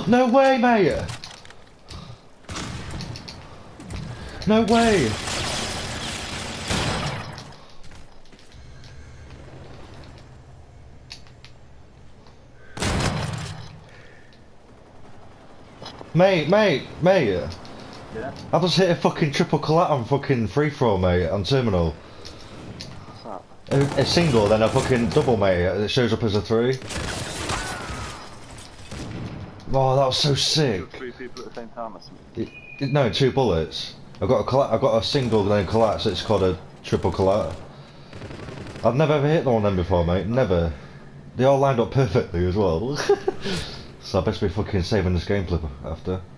No way, mate! No way! Mate! Yeah? I just hit a fucking triple collateral on fucking free throw, mate, on terminal. What's that? A single, then a fucking double, mate. It shows up as a 3. Oh, that was so sick. 3 people at the same time or something? No, 2 bullets. I got a single, then a collapse. So it's called a triple collateral. I've never ever hit one of them before, mate. Never. They all lined up perfectly as well. So I best be fucking saving this game clip after.